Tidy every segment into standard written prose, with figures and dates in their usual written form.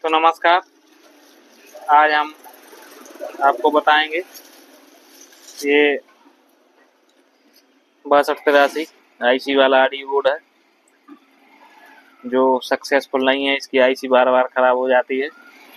तो नमस्कार। आज हम आपको बताएंगे ये 6283 आईसी वाला ऑडियो बोर्ड है जो सक्सेसफुल नहीं है। इसकी आईसी बार बार खराब हो जाती है।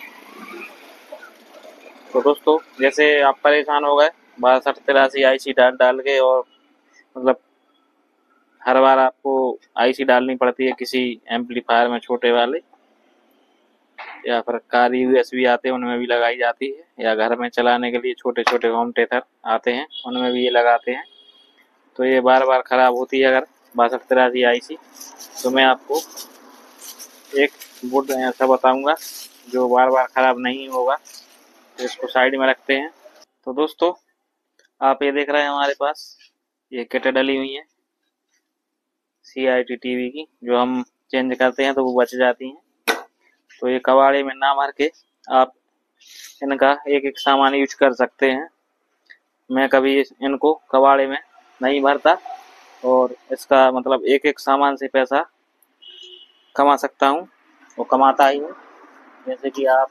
तो दोस्तों, जैसे आप परेशान हो गए 6283 आईसी डाल डाल के, और मतलब हर बार आपको आईसी डालनी पड़ती है किसी एम्पलीफायर में, छोटे वाले या फिर कार यूएसबी आते हैं उनमें भी लगाई जाती है, या घर में चलाने के लिए छोटे छोटे होम थिएटर आते हैं उनमें भी ये लगाते हैं। तो ये बार बार ख़राब होती है अगर 6283 आईसी। तो मैं आपको एक बोर्ड ऐसा बताऊंगा जो बार बार ख़राब नहीं होगा। तो इसको साइड में रखते हैं। तो दोस्तों, आप ये देख रहे हैं हमारे पास ये किट डली हुई है CIT टीवी की, जो हम चेंज करते हैं तो वो बच जाती हैं। तो ये कबाड़े में ना भर के आप इनका एक एक सामान यूज कर सकते हैं। मैं कभी इनको कबाड़े में नहीं भरता, और इसका मतलब एक एक सामान से पैसा कमा सकता हूँ, वो कमाता ही हूँ। जैसे कि आप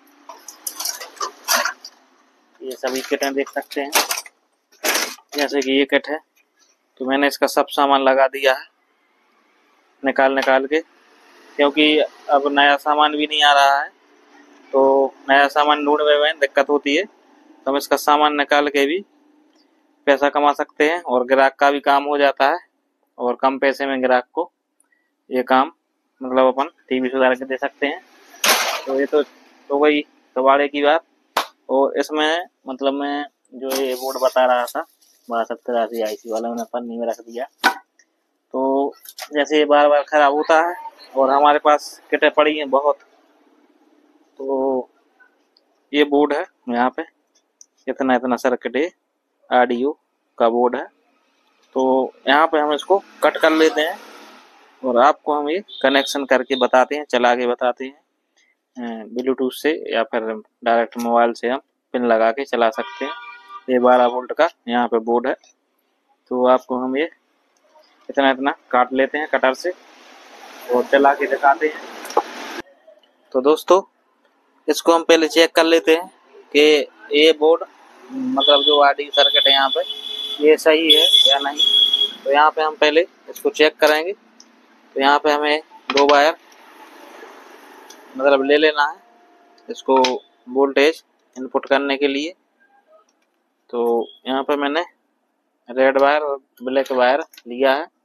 ये सभी किटें देख सकते हैं। जैसे कि ये किट है, तो मैंने इसका सब सामान लगा दिया है निकाल निकाल के, क्योंकि अब नया सामान भी नहीं आ रहा है। तो नया सामान ढूंढने में दिक्कत होती है, तो हम इसका सामान निकाल के भी पैसा कमा सकते हैं, और ग्राहक का भी काम हो जाता है, और कम पैसे में ग्राहक को ये काम मतलब अपन टीवी सुधार के दे सकते हैं। तो ये तो वही कबाड़े की बात। और इसमें मतलब मैं जो ये बोर्ड बता रहा था 6283 आईसी वाला, मैंने पन्नी में रख दिया। तो जैसे ये बार बार खराब होता है, और हमारे पास किटें पड़ी हैं बहुत, तो ये बोर्ड है यहाँ पे, इतना इतना सर्किट है, ऑडियो का बोर्ड है। तो यहाँ पे हम इसको कट कर लेते हैं, और आपको हम ये कनेक्शन करके बताते हैं, चला के बताते हैं ब्लूटूथ से, या फिर डायरेक्ट मोबाइल से हम पिन लगा के चला सकते हैं। ये 12 वोल्ट का यहाँ पे बोर्ड है। तो आपको हम ये इतना इतना काट लेते हैं कटर से, और चला के दिखाते हैं। तो दोस्तों, इसको हम पहले चेक कर लेते हैं कि ये बोर्ड मतलब जो ऑडियो सर्किट है यहाँ पे ये सही है या नहीं। तो यहाँ पे हम पहले इसको चेक करेंगे। तो यहाँ पे हमें 2 वायर मतलब ले लेना है इसको वोल्टेज इनपुट करने के लिए। तो यहाँ पे मैंने रेड वायर और ब्लैक वायर लिया है।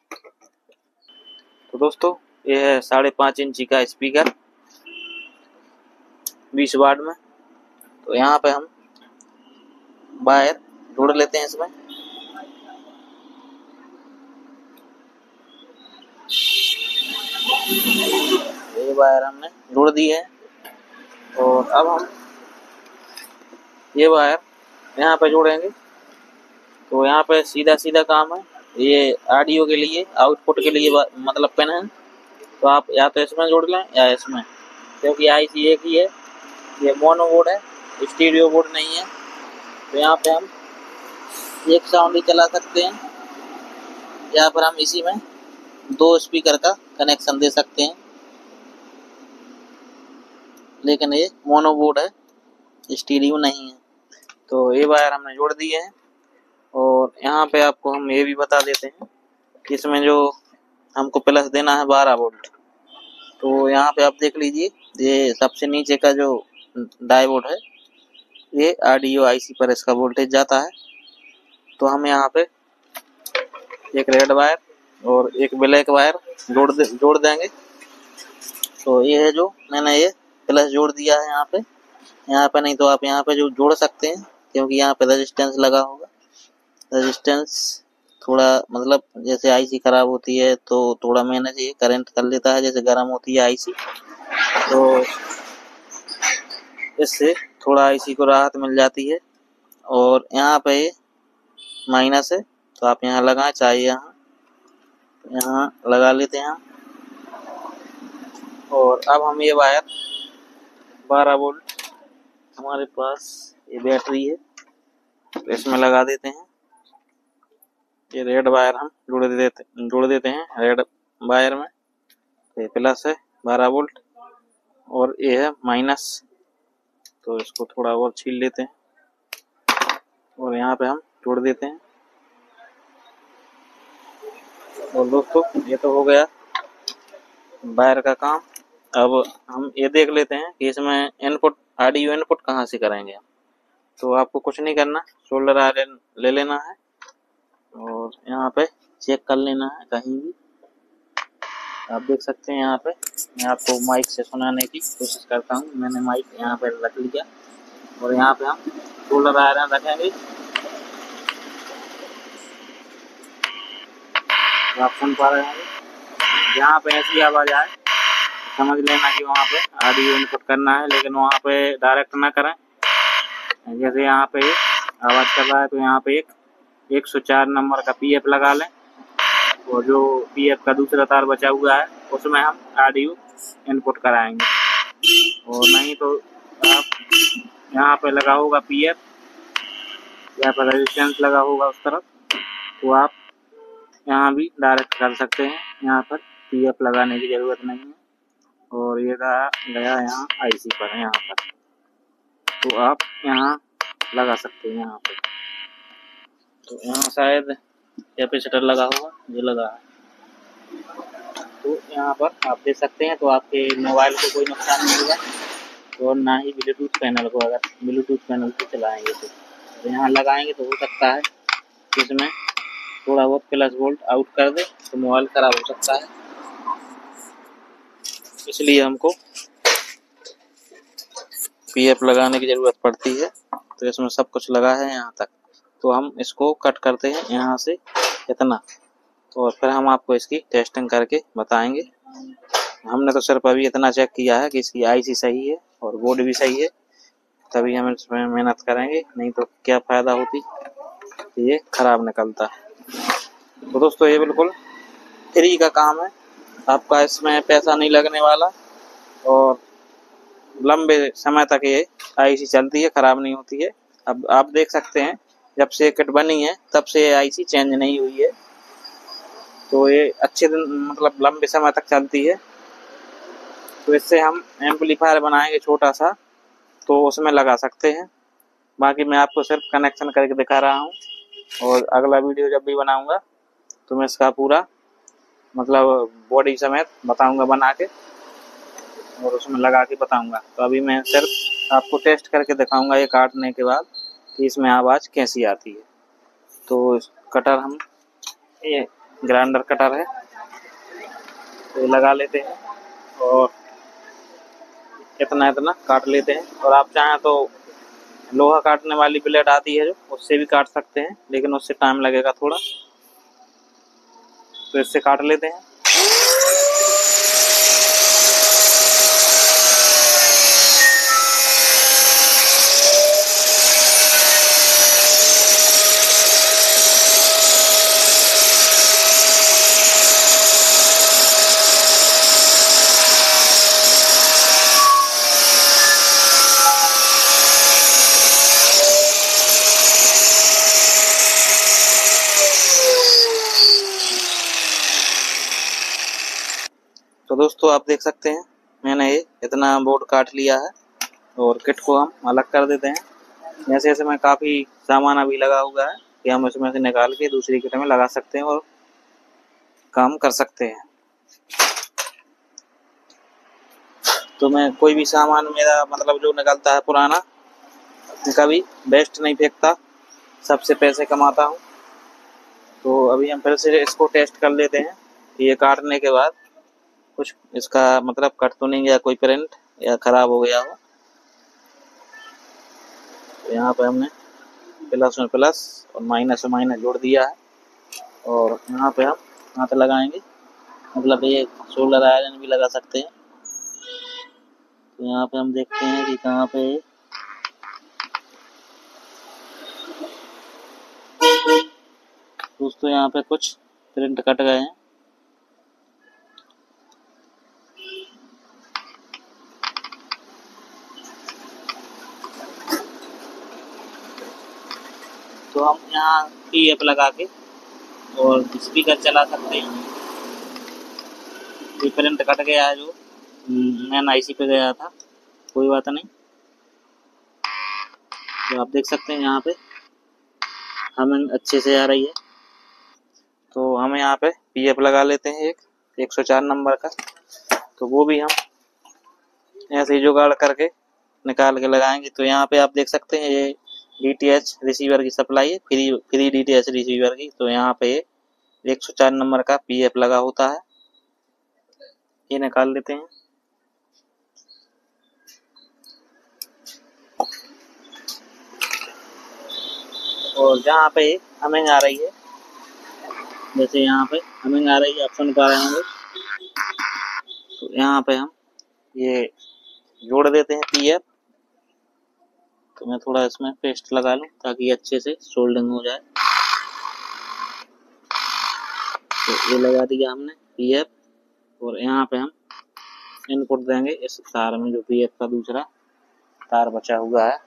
तो दोस्तों, ये है 5.5 इंची का स्पीकर 20 वाट में। तो यहाँ पे हम वायर जोड़ लेते हैं इसमें। ये वायर हमने जोड़ दी है, और अब हम ये वायर यहाँ पे जोड़ेंगे। तो यहाँ पे सीधा सीधा काम है। ये ऑडियो के लिए आउटपुट के लिए मतलब पिन है, तो आप या तो इसमें जोड़ लें या इसमें, क्योंकि आईसी एक ही है। ये मोनो बोर्ड है, स्टीरियो बोर्ड नहीं है। तो यहाँ पे हम एक साउंड ही चला सकते हैं, या फिर हम इसी में 2 स्पीकर का कनेक्शन दे सकते हैं। लेकिन ये मोनो बोर्ड है, स्टीरियो नहीं है। तो ये वायर हमने जोड़ दिए हैं, और यहाँ पे आपको हम ये भी बता देते हैं कि इसमें जो हमको प्लस देना है 12 वोल्ट। तो यहाँ पे आप देख लीजिए, ये सबसे नीचे का जो डायोड है, ये ऑडियो आईसी पर इसका वोल्टेज जाता है। तो हम यहाँ पे एक रेड वायर और एक ब्लैक वायर जोड़ देंगे। तो ये है जो मैंने ये प्लस जोड़ दिया है यहाँ पे नहीं तो आप यहाँ पे जो जोड़ सकते हैं, क्योंकि यहाँ पे रेजिस्टेंस लगा होगा। रेजिस्टेंस थोड़ा मतलब जैसे आईसी खराब होती है तो थोड़ा मैनेज ये करंट कर लेता है, जैसे गर्म होती है आईसी, तो इससे थोड़ा आईसी को राहत मिल जाती है। और यहाँ पे माइनस है, तो आप यहाँ लगाएं, चाहे यहाँ लगा लेते हैं। और अब हम ये वायर 12 वोल्ट हमारे पास ये बैटरी है, तो इसमें लगा देते हैं। ये रेड वायर हम जोड़ देते हैं रेड वायर में। तो ये प्लस है 12 वोल्ट, और ये है माइनस, तो इसको थोड़ा और छील लेते हैं और यहाँ पे हम जोड़ देते हैं। और दोस्तों ये तो हो गया वायर का काम। अब हम ये देख लेते हैं कि इसमें इनपुट ऑडियो इनपुट कहाँ से करेंगे। तो आपको कुछ नहीं करना, शोल्डर आयरन ले लेना है और यहाँ पे चेक कर लेना है कहीं भी। आप देख सकते हैं यहाँ पे मैं आपको माइक से सुनाने की कोशिश करता हूँ। मैंने माइक यहाँ पे रख लिया और यहाँ पे हम शोल्डर आयरन रखेंगे। तो आप सुन पा रहे होंगे, जहाँ पे ऐसी आवाज आए समझ लेना कि वहाँ पे ऑडियो इनपुट करना है, लेकिन वहाँ पे डायरेक्ट ना करें। जैसे यहाँ पे आवाज कर रहा है तो यहाँ पे एक 104 नंबर का पीएफ लगा लें और जो पीएफ का दूसरा तार बचा हुआ है उसमें हम ऑडियो इनपुट कराएंगे। और नहीं तो आप यहाँ पे लगा होगा पीएफ, यहाँ पर रेजिस्टेंस लगा होगा उस तरफ, तो आप यहाँ भी डायरेक्ट कर सकते हैं। यहाँ पर पीएफ लगाने की ज़रूरत नहीं है। और ये गया यहाँ आईसी पर, यहाँ पर तो आप यहाँ लगा सकते हैं। यहाँ पे तो यहाँ शायद कैपेसिटर लगा होगा, ये लगा है। तो यहाँ पर आप देख सकते हैं। तो आपके मोबाइल को कोई नुकसान नहीं होगा और ना ही ब्लूटूथ पैनल को। अगर ब्लूटूथ पैनल को चलाएंगे तो यहाँ लगाएंगे तो हो सकता है इसमें थोड़ा बहुत प्लस वोल्ट आउट कर दे तो मोबाइल खराब हो सकता है। इसलिए हमको पीएफ लगाने की ज़रूरत पड़ती है। तो इसमें सब कुछ लगा है यहाँ तक। तो हम इसको कट करते हैं यहाँ से इतना, और फिर हम आपको इसकी टेस्टिंग करके बताएंगे। हमने तो सिर्फ अभी इतना चेक किया है कि इसकी आईसी सही है और बोर्ड भी सही है, तभी हम इसमें मेहनत करेंगे। नहीं तो क्या फ़ायदा होती, ये खराब निकलता। तो दोस्तों ये बिल्कुल फ्री का काम है, आपका इसमें पैसा नहीं लगने वाला और लंबे समय तक ये आईसी चलती है, खराब नहीं होती है। अब आप देख सकते हैं जब से किट बनी है तब से आईसी चेंज नहीं हुई है। तो ये अच्छे दिन मतलब लंबे समय तक चलती है। तो इससे हम एम्पलीफायर बनाएंगे छोटा सा, तो उसमें लगा सकते हैं। बाकी मैं आपको सिर्फ कनेक्शन करके दिखा रहा हूँ और अगला वीडियो जब भी बनाऊंगा तो मैं इसका पूरा मतलब बॉडी समेत बताऊंगा बना के और उसमें लगा के बताऊंगा। तो अभी मैं सिर्फ आपको टेस्ट करके दिखाऊंगा ये काटने के बाद कि इसमें आवाज़ कैसी आती है। तो कटर हम ये ग्राइंडर कटर है तो ये लगा लेते हैं और इतना काट लेते हैं। और आप चाहें तो लोहा काटने वाली ब्लेड आती है जो, उससे भी काट सकते हैं, लेकिन उससे टाइम लगेगा थोड़ा। तो इससे काट लेते हैं। तो दोस्तों आप देख सकते हैं मैंने ये इतना बोर्ड काट लिया है और किट को हम अलग कर देते हैं। जैसे जैसे में काफ़ी सामान अभी लगा हुआ है कि हम इसमें से निकाल के दूसरी किट में लगा सकते हैं और काम कर सकते हैं। तो मैं कोई भी सामान मेरा मतलब जो निकलता है पुराना, मैं कभी वेस्ट नहीं फेंकता, सबसे पैसे कमाता हूँ। तो अभी हम फिर से इसको टेस्ट कर लेते हैं कि ये काटने के बाद कुछ इसका मतलब कट तो नहीं गया, कोई प्रिंट या ख़राब हो गया हो। तो यहाँ पे हमने प्लस में प्लस और माइनस में माइनस जोड़ दिया है और यहाँ पे हम हाथ लगाएंगे, मतलब ये शोल्डर आयरन भी लगा सकते हैं। तो यहाँ पे हम देखते हैं कि कहाँ पे दोस्तों यहाँ पे कुछ प्रिंट कट गए हैं। तो हम यहाँ पीएफ लगा के और स्पीकर चला सकते हैं। ये प्रिंट कट गया है जो, मैन आईसी पे गया था, कोई बात नहीं। तो आप देख सकते हैं यहाँ पे हमें अच्छे से आ रही है। तो हमें यहाँ पे पीएफ लगा लेते हैं एक 104 नंबर का। तो वो भी हम ऐसे ही जुगाड़ करके निकाल के लगाएंगे। तो यहाँ पे आप देख सकते हैं ये डीटीएच रिसीवर की सप्लाई है, फ्री डीटीएच रिसीवर की। तो यहाँ पे 104 नंबर का पीएफ लगा होता है, ये निकाल लेते हैं। और जहाँ पे हमिंग आ रही है, जैसे यहाँ पे हमिंग आ रही है, आप सुन पा रहे होंगे। तो यहाँ पे हम ये जोड़ देते हैं पीएफ। तो मैं थोड़ा इसमें पेस्ट लगा लूं ताकि अच्छे से सोल्डिंग हो जाए। तो ये लगा दिया हमने पीएफ, और यहाँ पे हम इनपुट देंगे इस तार में जो पीएफ का दूसरा तार बचा हुआ है।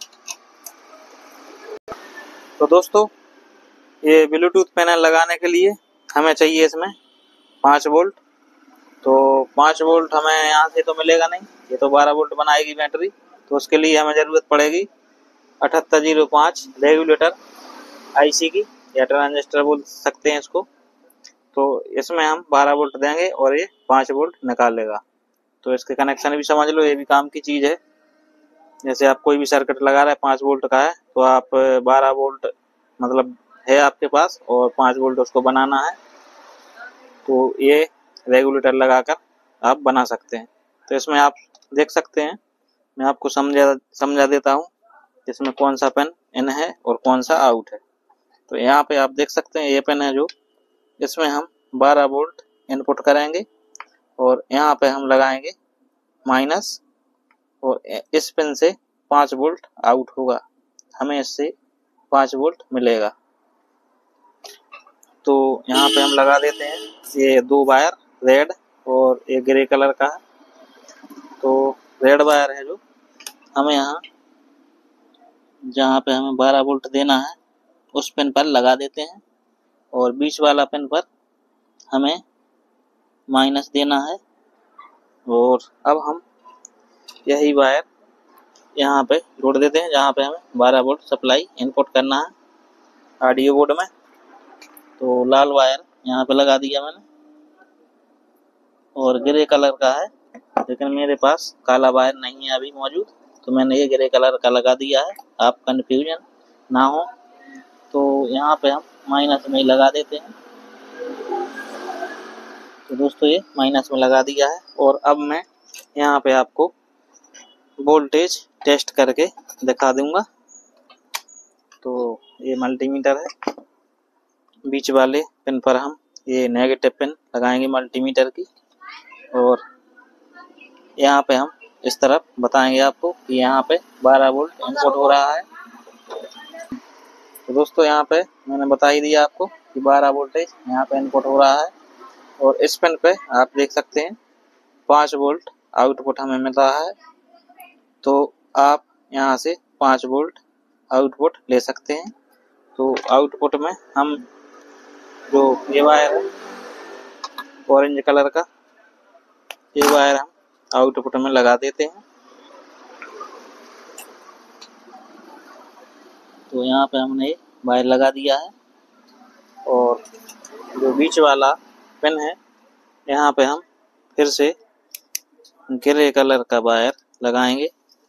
तो दोस्तों ये ब्लूटूथ पैनल लगाने के लिए हमें चाहिए इसमें 5 वोल्ट। तो 5 वोल्ट हमें यहाँ से तो मिलेगा नहीं, ये तो 12 वोल्ट बनाएगी बैटरी। तो उसके लिए हमें ज़रूरत पड़ेगी 7805 रेगुलेटर आईसी की, या ट्रांजिस्टर बोल सकते हैं इसको। तो इसमें हम 12 वोल्ट देंगे और ये 5 वोल्ट निकालेगा। तो इसके कनेक्शन भी समझ लो, ये भी काम की चीज़ है। जैसे आप कोई भी सर्किट लगा रहे हैं 5 वोल्ट का है, तो आप 12 वोल्ट मतलब है आपके पास और 5 वोल्ट उसको बनाना है, तो ये रेगुलेटर लगाकर आप बना सकते हैं। तो इसमें आप देख सकते हैं, मैं आपको समझा देता हूँ इसमें कौन सा पिन इन है और कौन सा आउट है। तो यहाँ पे आप देख सकते हैं ये पिन है जो, इसमें हम 12 वोल्ट इनपुट करेंगे और यहाँ पे हम लगाएंगे माइनस, और इस पिन से 5 वोल्ट आउट होगा, हमें इससे 5 वोल्ट मिलेगा। तो यहाँ पे हम लगा देते हैं ये 2 वायर रेड और एक ग्रे कलर का है। तो रेड वायर है जो हमें यहाँ जहाँ पे हमें 12 वोल्ट देना है उस पिन पर लगा देते हैं, और बीच वाला पिन पर हमें माइनस देना है। और अब हम यही वायर यहाँ पे जोड़ देते हैं जहाँ पे हमें 12 वोल्ट सप्लाई इनपुट करना है ऑडियो बोर्ड में। तो लाल वायर यहाँ पे लगा दिया मैंने, और ग्रे कलर का है, लेकिन मेरे पास काला वायर नहीं है अभी मौजूद, तो मैंने ये ग्रे कलर का लगा दिया है, आप कंफ्यूजन ना हो। तो यहाँ पे हम माइनस में लगा देते हैं। तो दोस्तों ये माइनस में लगा दिया है, और अब मैं यहाँ पे आपको वोल्टेज टेस्ट करके दिखा दूंगा। तो ये मल्टीमीटर है, बीच वाले पिन पर हम ये नेगेटिव पिन लगाएंगे मल्टीमीटर की, और यहाँ पे हम इस तरफ बताएंगे आपको कि यहाँ पे 12 वोल्ट इनपुट हो रहा है। तो दोस्तों यहाँ पे मैंने बता ही दिया आपको कि 12 वोल्टेज यहाँ पे इनपुट हो रहा है, और इस पिन पे आप देख सकते हैं 5 वोल्ट आउटपुट हमें मिल रहा है। तो आप यहाँ से 5 वोल्ट आउटपुट ले सकते हैं। तो आउटपुट में हम जो ये वायर है ऑरेंज कलर का, ये वायर हम आउटपुट में लगा देते हैं। तो यहाँ पे हमने वायर लगा दिया है, और जो बीच वाला पिन है यहाँ पे हम फिर से ग्रे कलर का वायर लगाएंगे,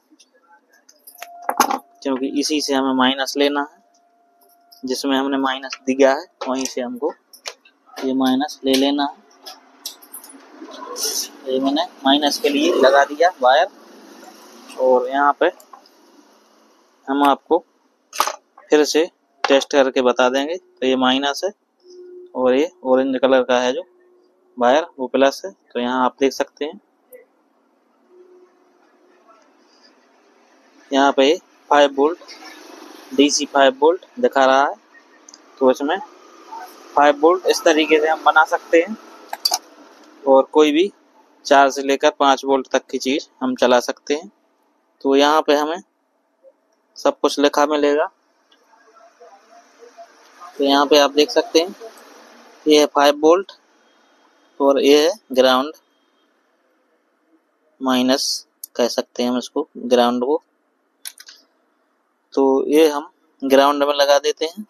क्योंकि इसी से हमें माइनस लेना है। जिसमें हमने माइनस दिया है वहीं से हमको ये माइनस ले लेना है। ये मैंने माइनस के लिए लगा दिया वायर, और यहाँ पे हम आपको फिर से टेस्ट करके बता देंगे। तो ये माइनस है और ये ऑरेंज कलर का है जो वायर वो प्लस है। तो यहाँ आप देख सकते हैं यहाँ पे 5 वोल्ट DC 5 वोल्ट दिखा रहा है। तो इसमें 5 वोल्ट इस तरीके से हम बना सकते हैं, और कोई भी 4 से लेकर 5 वोल्ट तक की चीज़ हम चला सकते हैं। तो यहाँ पे हमें सब कुछ लिखा मिलेगा। तो यहाँ पे आप देख सकते हैं ये है 5 वोल्ट और ये है ग्राउंड। माइनस कह सकते हैं हम इसको, ग्राउंड को। तो ये हम ग्राउंड में लगा देते हैं।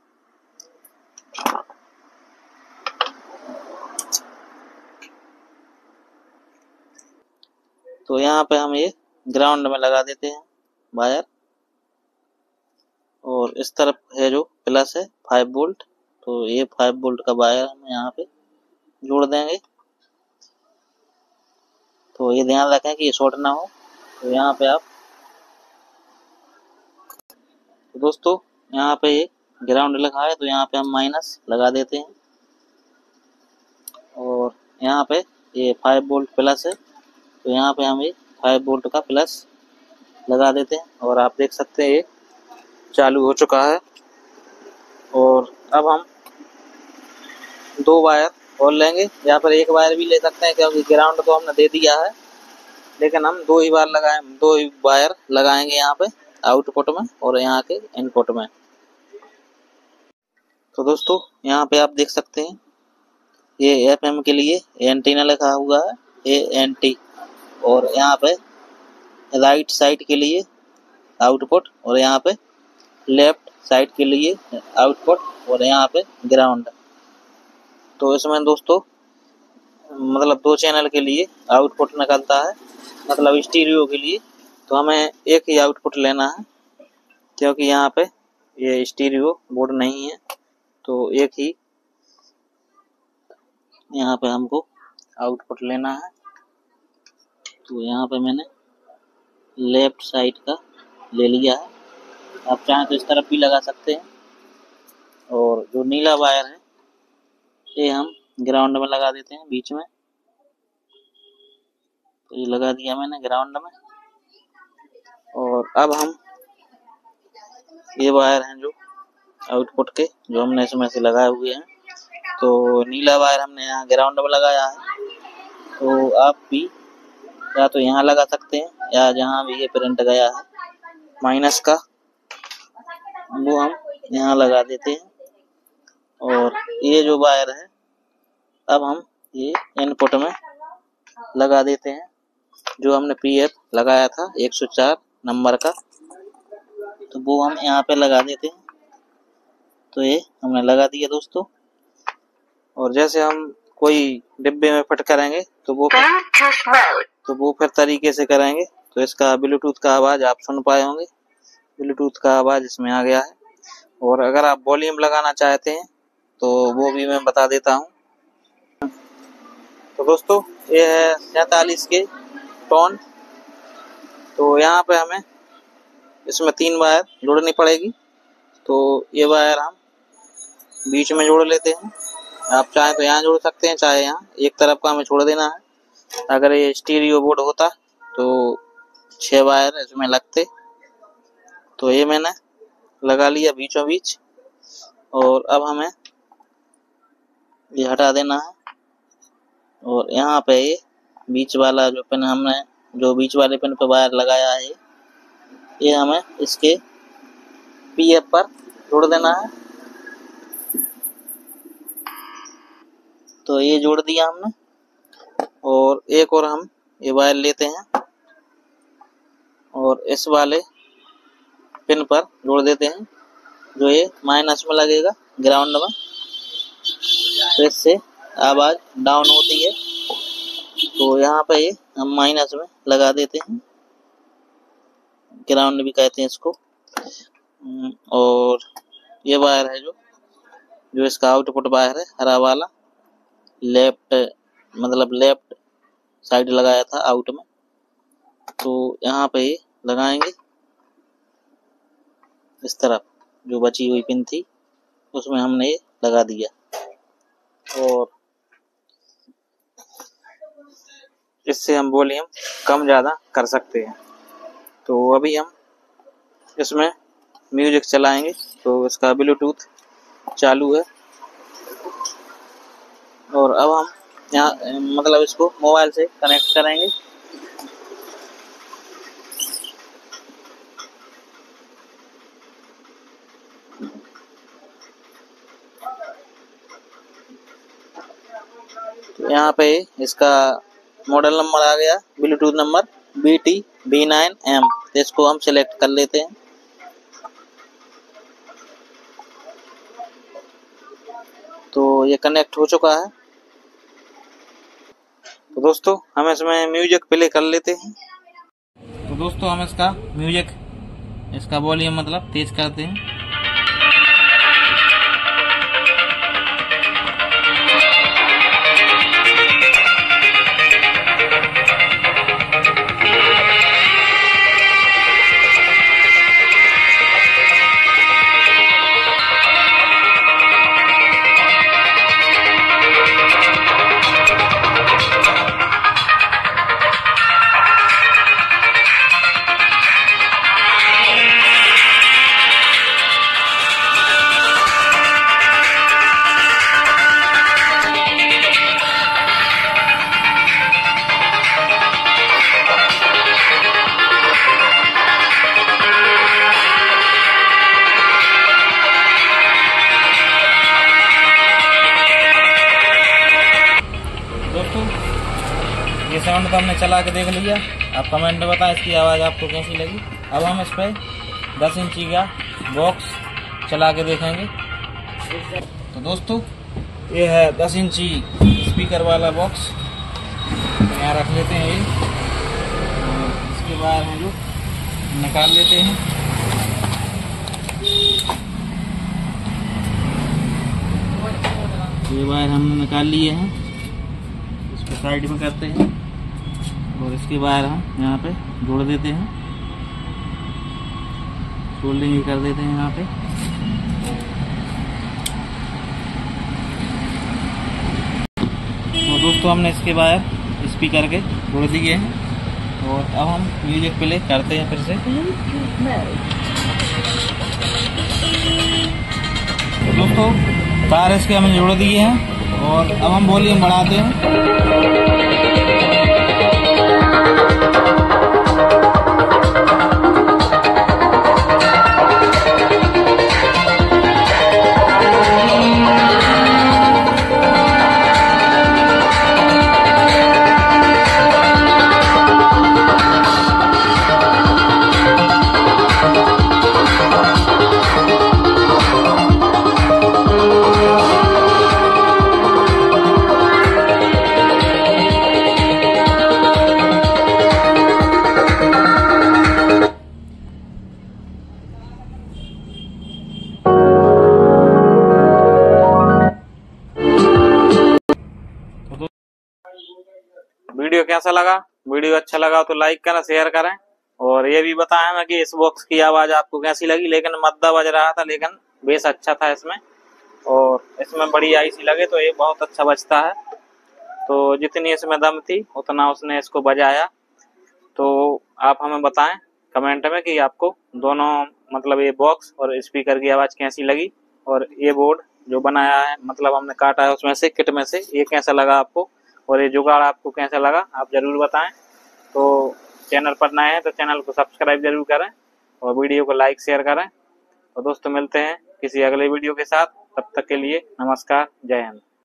तो यहाँ पे हम ये ग्राउंड में लगा देते हैं वायर। और इस तरफ है जो प्लस है 5 वोल्ट, तो ये 5 वोल्ट का वायर हम यहाँ पे जोड़ देंगे। तो ये ध्यान रखें कि ये शॉर्ट ना हो। तो यहाँ पे आप तो दोस्तों यहाँ पे ये ग्राउंड लिखा है, तो यहाँ पे हम माइनस लगा देते हैं। और यहाँ पे ये 5 वोल्ट प्लस है, तो यहाँ पे हम ये 5 वोल्ट का प्लस लगा देते हैं। और आप देख सकते हैं ये चालू हो चुका है। और अब हम 2 वायर और लेंगे, या फिर 1 वायर भी ले सकते हैं, क्योंकि ग्राउंड तो हमने दे दिया है। लेकिन हम 2 ही वायर लगाएंगे यहाँ पे आउटपुट में और यहाँ के इनपुट में। तो दोस्तों यहाँ पे आप देख सकते हैं ये एफएम के लिए एंटीना लिखा हुआ है, ANT। और यहाँ पे राइट साइड के लिए आउटपुट, और यहाँ पे लेफ्ट साइड के लिए आउटपुट, और यहाँ पे ग्राउंड। तो इसमें दोस्तों मतलब 2 चैनल के लिए आउटपुट निकलता है, मतलब स्टीरियो के लिए। तो हमें एक ही आउटपुट लेना है, क्योंकि यहाँ पे ये स्टीरियो बोर्ड नहीं है। तो एक ही यहाँ पे हमको आउटपुट लेना है। तो यहाँ पे मैंने लेफ्ट साइड का ले लिया है। आप चाहें तो इस तरफ भी लगा सकते हैं। और जो नीला वायर है ये हम ग्राउंड में लगा देते हैं बीच में। तो ये लगा दिया मैंने ग्राउंड में। और अब हम ये वायर हैं जो आउटपुट के, जो हमने इसमें से लगाए हुए हैं। तो नीला वायर हमने यहाँ ग्राउंड में लगाया है। तो आप भी या तो यहाँ लगा सकते हैं, या जहाँ भी ये करंट गया है माइनस का, वो हम यहाँ लगा देते हैं। और ये जो वायर है अब हम ये इनपुट में लगा देते हैं, जो हमने PF लगाया था 104 नंबर का, तो वो हम यहाँ पे लगा देते हैं। तो ये हमने लगा दिया दोस्तों। और जैसे हम कोई डिब्बे में फिट करेंगे तो वो फिर तरीके से करेंगे। तो इसका ब्लूटूथ का आवाज आप सुन पाए होंगे, ब्लूटूथ का आवाज इसमें आ गया है। और अगर आप वॉल्यूम लगाना चाहते हैं तो वो भी मैं बता देता हूँ। तो दोस्तों ये है 47 के टोन। तो यहाँ पे हमें इसमें 3 वायर जोड़नी पड़ेगी। तो ये वायर हम बीच में जोड़ लेते हैं। आप चाहे तो यहाँ जोड़ सकते हैं, चाहे यहाँ, एक तरफ का हमें छोड़ देना है। अगर ये स्टीरियो बोर्ड होता तो 6 वायर इसमें लगते। तो ये मैंने लगा लिया बीचों बीच। और अब हमें ये हटा देना है। और यहाँ पे ये बीच वाला जो पिन हमने जो बीच वाले पिन पे वायर लगाया है, ये हमें इसके PF पर जोड़ देना है। तो ये जोड़ दिया हमने। और एक और हम ये वायर लेते हैं और इस वाले पिन पर जोड़ देते हैं, जो ये माइनस में लगेगा ग्राउंड में। तो इससे आवाज डाउन होती है। तो यहाँ पे ये हम माइनस में लगा देते हैं, ग्राउंड भी कहते हैं इसको। और ये वायर है जो इसका आउटपुट वायर है, हरा वाला, लेफ्ट साइड लगाया था आउट में। तो यहाँ पे ये लगाएंगे इस तरफ, जो बची हुई पिन थी उसमें हमने ये लगा दिया। और इससे हम वॉल्यूम कम ज़्यादा कर सकते हैं। तो अभी हम इसमें म्यूजिक चलाएंगे। तो इसका ब्लूटूथ चालू है। और अब हम यहाँ मतलब इसको मोबाइल से कनेक्ट करेंगे। तो यहाँ पे इसका मॉडल नंबर आ गया ब्लूटूथ नंबर BT-B9M। तो इसको हम सिलेक्ट कर लेते हैं। तो ये कनेक्ट हो चुका है। तो दोस्तों हम इसमें म्यूजिक प्ले कर लेते हैं। तो दोस्तों हम इसका म्यूजिक, इसका वॉल्यूम मतलब तेज करते हैं। ये साउंड तो हमने चला के देख लिया। आप कमेंट में बताएं इसकी आवाज़ आपको कैसी लगी। अब हम इस पर 10 इंची का बॉक्स चला के देखेंगे। तो दोस्तों ये है 10 इंची स्पीकर वाला बॉक्स। यहाँ रख लेते हैं ये, और इसके बाद हम लोग निकाल लेते हैं। ये वायर हमने निकाल लिए हैं, इसको साइड में करते हैं और इसके वायर हम यहाँ पे जोड़ देते हैं, सोल्डिंग भी कर देते हैं यहाँ पे। तो दोस्तों हमने इसके वायर स्पीकर के जोड़ दिए हैं और अब हम म्यूजिक प्ले करते हैं फिर से। तो दोस्तों तार इसके हमने जोड़ दिए हैं और अब हम वॉल्यूम बढ़ाते हैं। वीडियो कैसा लगा? वीडियो अच्छा लगा तो लाइक करें, शेयर करें और ये भी बताएं हमें कि इस बॉक्स की आवाज आपको कैसी लगी। लेकिन मद्दा बज रहा था, लेकिन बेस अच्छा था इसमें, और इसमें बड़ी आईसी लगे तो ये बहुत अच्छा बजता है। तो जितनी इसमें दम थी उतना उसने इसको बजाया। तो आप हमें बताएं कमेंट में कि आपको दोनों मतलब ये बॉक्स और स्पीकर की आवाज कैसी लगी, और ये बोर्ड जो बनाया है मतलब हमने काटा है उसमें से, किट में से, ये कैसा लगा आपको, और ये जुगाड़ आपको कैसा लगा आप जरूर बताएं। तो चैनल पर नए हैं तो चैनल को सब्सक्राइब जरूर करें और वीडियो को लाइक शेयर करें। तो दोस्तों मिलते हैं किसी अगले वीडियो के साथ, तब तक के लिए नमस्कार, जय हिंद।